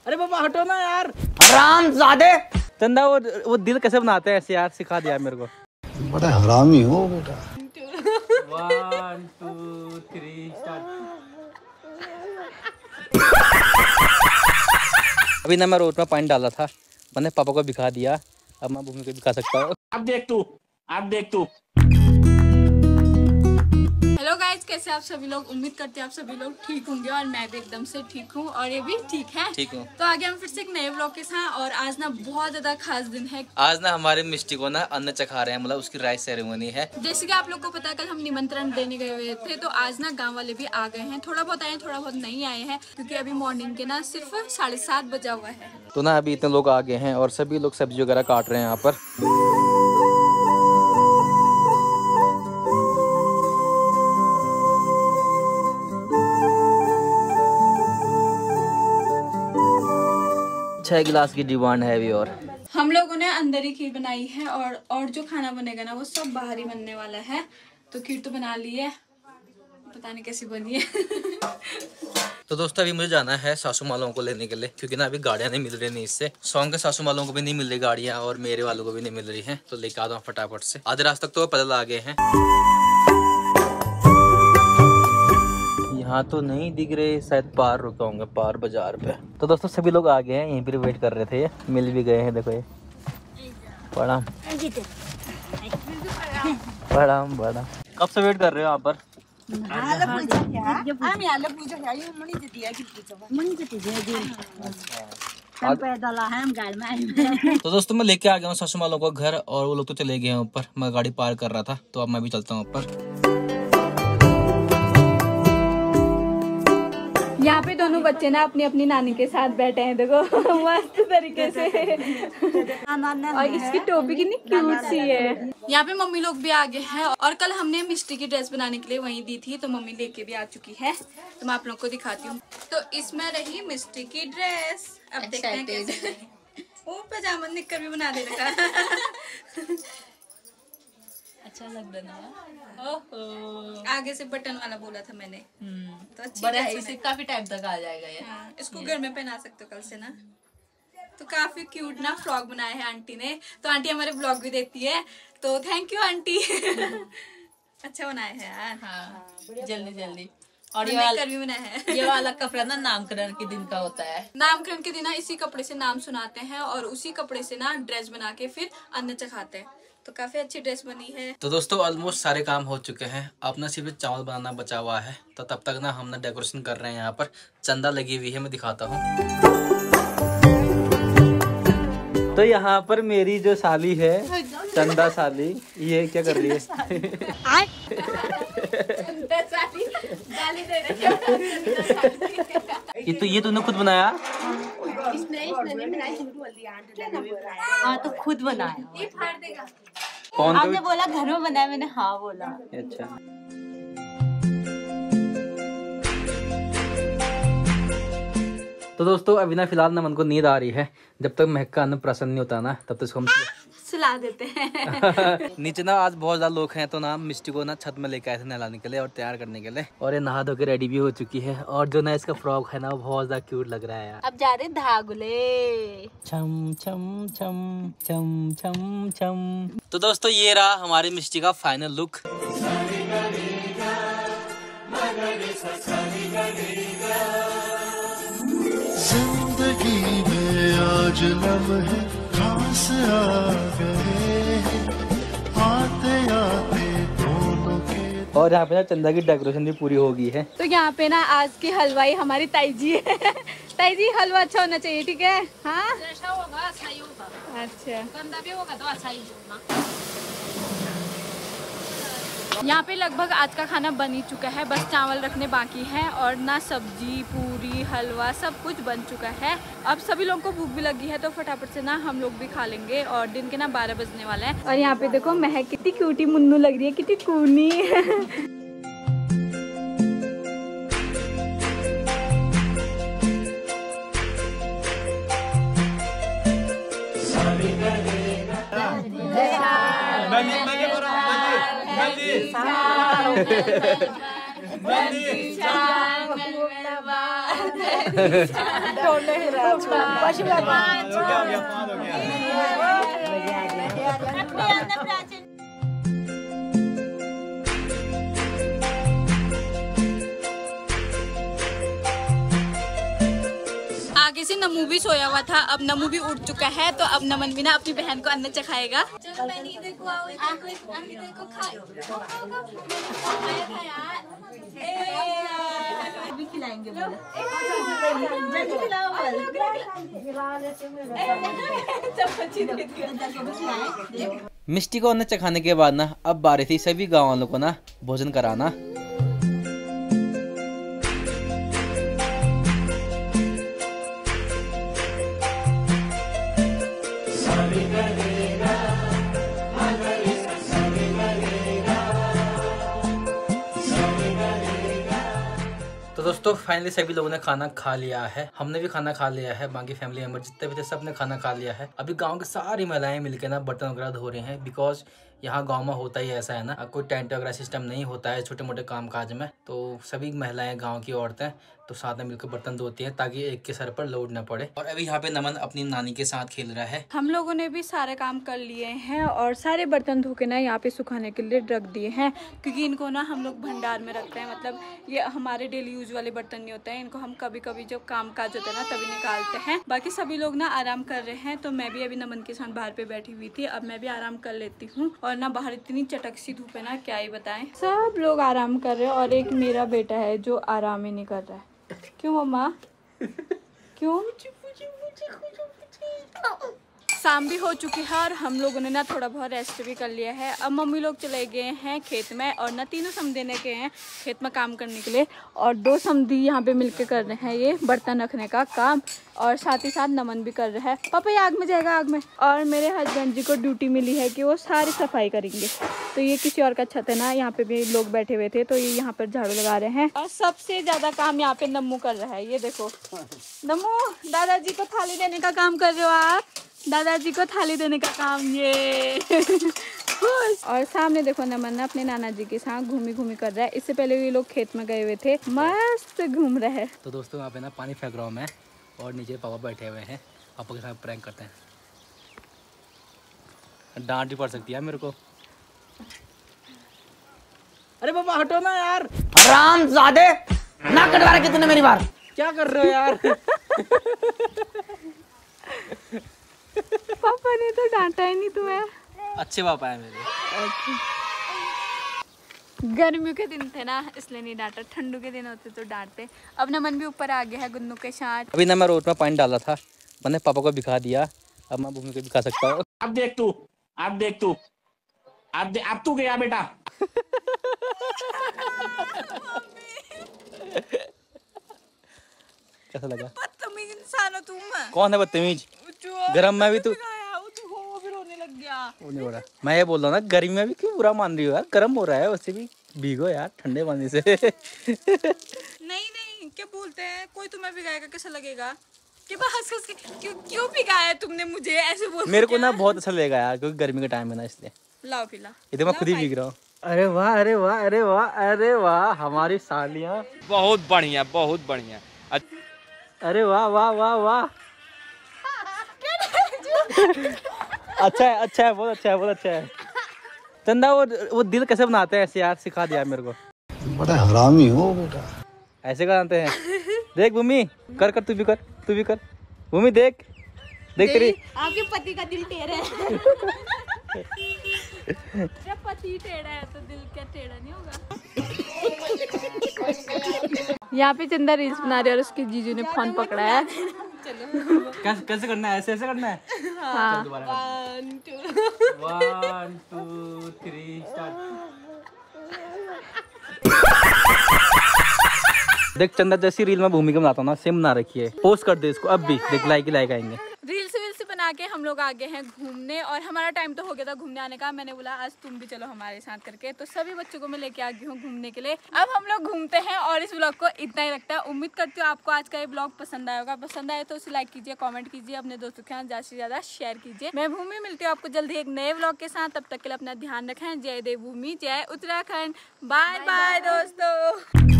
अरे पापा हटो ना यार, हरामजादे। चंदा वो दिल कैसे बनाते हैं ऐसे यार, सिखा दिया मेरे को। बड़ा हरामी हो बेटा। 1 2 3 स्टार्ट। अभी ना मैं रोड में पानी डाला था, मैंने पापा को दिखा दिया, अब मैं भूमि को दिखा सकता हूँ। अब देख तू। हेलो गाइस, कैसे आप सभी लोग? उम्मीद करते हैं आप सभी लोग ठीक होंगे और मैं भी एकदम से ठीक हूँ और ये भी ठीक है। ठीक हूँ। तो आगे हम फिर से एक नए व्लॉग के साथ, और आज ना बहुत ज्यादा खास दिन है। आज ना हमारे मिस्टी को ना अन्न चखा रहे हैं, मतलब उसकी राइस सेरेमनी है। जैसे कि आप लोग को पता है, कल हम निमंत्रण देने गए हुए थे, तो आज ना गांव वाले भी आ गए हैं। थोड़ा बहुत आए हैं, थोड़ा बहुत नहीं आए हैं, क्योंकि अभी मॉर्निंग के ना सिर्फ 7:30 बजा हुआ है। तो ना अभी इतने लोग आ गए हैं और सभी लोग सब्जी वगैरह काट रहे हैं यहाँ पर। छह गिलास की डिमांड है अभी। और हम लोगों ने अंदर ही खीर बनाई है, और जो खाना बनेगा ना वो सब बाहर ही बनने वाला है। तो खीर तो बना ली है, पता नहीं कैसी बनी है। तो दोस्तों अभी मुझे जाना है सासू मालों को लेने के लिए, क्योंकि ना अभी गाड़ियाँ नहीं मिल रही नहीं इससे। सॉन्ग के सासू मालों को भी नहीं मिल रही गाड़ियाँ, और मेरे वालों को भी नहीं मिल रही हैं। तो लेके आता हूँ फटाफट से। आधे रास्ते तक तो पैदल आ गए हैं। यहाँ तो नहीं दिख रहे, शायद पार रुका होंगे, पार बाजार पे। तो दोस्तों सभी लोग आ गए हैं, यहीं पर वेट कर रहे थे, मिल भी गए हैं। देखो ये प्रणाम प्रणाम प्रणाम। कब से वेट कर रहे हो यहाँ पर? तो दोस्तों मैं लेके आ गया हूँ सासू मालों को घर, और वो लोग तो चले गए हैं ऊपर। मैं गाड़ी पार कर रहा था, तो अब मैं भी चलता हूँ ऊपर। यहाँ पे दोनों बच्चे ना अपनी अपनी नानी के साथ बैठे हैं, देखो मस्त तरीके से। और इसकी टोपी कितनी क्यूट सी है। यहाँ पे मम्मी लोग भी आ गए हैं, और कल हमने मिस्टी की ड्रेस बनाने के लिए वहीं दी थी, तो मम्मी लेके भी आ चुकी है। तो मैं आप लोग को दिखाती हूँ। तो इसमें रही मिस्टी की ड्रेस। अब देखते हैं कैसे। वो पजामा निक्कर भी बना दे रखा। अच्छा लग रहा है। ओहो, आगे से बटन वाला बोला था मैंने। तो अच्छी बड़ा है, इसे काफी टाइम तक आ जाएगा ये। हाँ, इसको घर में पहना सकते हो कल से ना। तो काफी क्यूट ना फ्रॉक बनाया है आंटी ने। तो आंटी हमारे ब्लॉग भी देखती है, तो थैंक यू आंटी। अच्छा बनाया है यार। हाँ, जल्दी जल्दी। और भी बनाया है। ये वाला कपड़ा ना नामकरण के दिन का होता है। नामकरण के दिन ना इसी कपड़े से नाम सुनाते हैं, और उसी कपड़े से ना ड्रेस बना के फिर अन्न चखाते हैं। तो काफी अच्छी ड्रेस बनी है। तो दोस्तों ऑलमोस्ट सारे काम हो चुके हैं, अब ना सिर्फ चावल बनाना बचा हुआ है। तो तब तक ना हम ना डेकोरेशन कर रहे हैं। यहाँ पर चंदा लगी हुई है, मैं दिखाता हूँ। तो यहाँ पर मेरी जो साली है, चंदा साली, ये क्या कर रही है? ये तूने खुद बनाया? हाँ, तो खुद बनाया। ये फाड़ देगा। कौन? आपने बोला घर में बनाया, मैंने हाँ बोला। अच्छा। तो दोस्तों अभी ना फिलहाल ना मन को नींद आ रही है। जब तक महक का अन्न प्रसन्न नहीं होता ना, तब तक इसको हम सुला देते हैं। नीचे ना आज बहुत ज्यादा लोग हैं, तो ना मिस्टी को ना छत में लेके आए थे नहलाने के लिए और तैयार करने के लिए। और ये नहा धो के रेडी भी हो चुकी है, और जो ना इसका फ्रॉक है ना वो बहुत ज्यादा क्यूट लग रहा है यार। अब जा रहे धागुले। छम छम छम छम छम छम। तो दोस्तों ये रहा हमारी मिस्टी का फाइनल लुक। जिंदगी में आज लम्हे खास आ गए, आते आते दोनों के। और यहाँ पे ना चंदा की डेकोरेशन भी पूरी हो गई है। तो यहाँ पे ना आज की हलवाई हमारी ताई जी है। ताई जी हलवा अच्छा होना चाहिए, ठीक है? हाँ, जैसा होगा अच्छा ही होगा। अच्छा, गंदा भी होगा तो अच्छा ही होगा। यहाँ पे लगभग आज का खाना बन ही चुका है, बस चावल रखने बाकी है, और ना सब्जी पूरी हलवा सब कुछ बन चुका है। अब सभी लोगों को भूख भी लगी है, तो फटाफट से ना हम लोग भी खा लेंगे। और दिन के ना 12 बजने वाले हैं। और यहाँ पे देखो महक कितनी क्यूटी मुन्नू लग रही है, कितनी कूनी। आगे से नमू भी सोया हुआ था, अब नमू भी उठ चुका है, तो अब नमन भी ना अपनी बहन को अन्न चखाएगा। चलो मैंने इधर को आओ, इधर को अभी खिलाएंगे मिष्टी को अन्न चखाने के बाद ना अब बारी थी सभी गाँव वालों को ना भोजन कराना। तो दोस्तों फाइनली सभी लोगों ने खाना खा लिया है, हमने भी खाना खा लिया है, बाकी फैमिली मेंबर जितने भी थे सब ने खाना खा लिया है। अभी गांव की सारी महिलाएं मिलकर ना बर्तन वगैरह धो रही हैं, बिकॉज यहाँ गांव में होता ही ऐसा है ना, कोई टेंट वगैरह सिस्टम नहीं होता है छोटे मोटे काम काज में, तो सभी महिलाएं गाँव की औरतें तो साथ में मिलकर बर्तन धोती हैं ताकि एक के सर पर लोड न पड़े। और अभी यहाँ पे नमन अपनी नानी के साथ खेल रहा है। हम लोगों ने भी सारे काम कर लिए हैं और सारे बर्तन धो के ना यहाँ पे सुखाने के लिए रख दिए हैं, क्योंकि इनको ना हम लोग भंडार में रखते हैं। मतलब ये हमारे डेली यूज वाले बर्तन नहीं होते हैं, इनको हम कभी कभी जब काम काज होता है ना तभी निकालते हैं। बाकी सभी लोग ना आराम कर रहे हैं, तो मैं भी अभी नमन के साथ बाहर पे बैठी हुई थी, अब मैं भी आराम कर लेती हूँ। और ना बाहर इतनी चटक सी धूप है ना, क्या ही बताएं। सब लोग आराम कर रहे हैं और एक मेरा बेटा है जो आराम ही नहीं कर रहा है। क्यों मम्मा, क्यों? शाम भी हो चुकी है और हम लोगों ने ना थोड़ा बहुत रेस्ट भी कर लिया है। अब मम्मी लोग चले गए हैं खेत में और ना तीनों समधी ने गए हैं खेत में काम करने के लिए, और 2 समधी यहाँ पे मिलके कर रहे हैं ये बर्तन रखने का काम, और साथ ही साथ नमन भी कर रहा है। पापा ये आग में जाएगा, आग में। और मेरे हस्बैंड जी को ड्यूटी मिली है कि वो सारी सफाई करेंगे, तो ये किसी और का छत है ना, यहाँ पे भी लोग बैठे हुए थे तो ये यहाँ पर झाड़ू लगा रहे हैं। और सबसे ज्यादा काम यहाँ पे नम्मू कर रहा है, ये देखो नम्मू, दादाजी को थाली देने का काम कर रहे हो आप, दादाजी को थाली देने का काम ये। और सामने देखो नमन अपने नाना जी के साथ घूमी घूमी कर रहा है। इससे पहले ये लोग खेत में गए हुए थे, मस्त घूम रहे हैं। तो दोस्तों यहाँ पे ना पानी फेंक रहा हूँ मैं, और नीचे पापा बैठे हुए हैं, पापा के साथ प्रैंक करते हैं। डांट भी पड़ सकती है मेरे को। अरे पापा हटो ना यार, हरामजादे, ना कटवा रखे तूने मेरी बार। क्या कर रहे हो यार? पापा ने तो डांटा ही नहीं तुम्हें। अच्छे पापा है मेरे। गर्मियों के दिन थे ना इसलिए नहीं डांटा, ठंडू के दिन होते तो डांटते। अब नमन भी ऊपर आ गया है गुन्नू के साथ। अभी ना मैं रोड में पानी डाला था, मैंने पापा को दिखा दिया, अब मैं भूमि को दिखा सकता हूँ। अब देख तू, अब देख तू, अब तू गया बेटा। कैसा लगा? बदतमीज इंसान हो तुम। कौन है बदतमीज? गरम में भी तू फिर होने लग गया। वो नहीं हो रहा, मैं ये बोल रहा हूँ ना, गर्मी में भी क्यों बुरा मान रही हो यार, गर्म हो रहा है, उससे भी भीगो यार ठंडे पानी से। नहीं क्या बोलते हैं, कोई तुम्हें भिगाएगा कैसा लगेगा? कि बस क्यों भिगाया तुमने मुझे, ऐसे बोल। मेरे को ना बहुत अच्छा लगेगा यार, क्योंकि गर्मी का टाइम है ना, इसलिए। लाओ पिला, ये तो मैं खुद ही भीग रहा हूँ। अरे वाह, अरे वाह, अरे वाह, अरे वाह, हमारी सालियाँ बहुत बढ़िया, बहुत बढ़िया। अरे वाह वाह वाह वाह। अच्छा है, अच्छा है, बहुत अच्छा है, बहुत अच्छा है। चंदा वो दिल कैसे बनाते हैं ऐसे यार, सिखा दिया मेरे को। बड़ा हरामी हो बेटा। ऐसे बनाते हैं। देख भूमि, कर कर, तू भी कर, तू भी कर भूमि, देख देख तेरी। आपके पति का दिल टेढ़ा है। जब पति टेढ़ा है तो दिल क्या टेढ़ा नहीं होगा। यहाँ पे चंदा रील्स बना रही है और उसके जीजू ने फोन पकड़ा है। कैसे करना है, ऐसे ऐसे करना है। हाँ। 1 2 3 स्टार्ट। देख चंदा जैसी रील में भूमिका बनाता हूँ ना, सेम बना रखी है। पोस्ट कर दे इसको अब भी, देख लाइक ही लाइक आएंगे। रील्स बना के हम लोग आगे हैं घूमने, और हमारा टाइम तो हो गया था घूमने आने का। मैंने बोला आज तुम भी चलो हमारे साथ करके, तो सभी बच्चों को मैं लेके आ गई हूँ घूमने के लिए। अब हम लोग घूमते हैं और इस ब्लॉग को इतना ही रखता है। उम्मीद करती हूँ आपको आज का ये ब्लॉग पसंद आया होगा। पसंद आए तो उसे लाइक कीजिए, कमेंट कीजिए, अपने दोस्तों के साथ ज्यादा से ज्यादा शेयर कीजिए। मैं भूमि मिलती हूँ आपको जल्दी एक नए ब्लॉग के साथ, तब तक के लिए अपना ध्यान रखें। जय देव भूमि, जय उत्तराखंड, बाय बाय दोस्तों।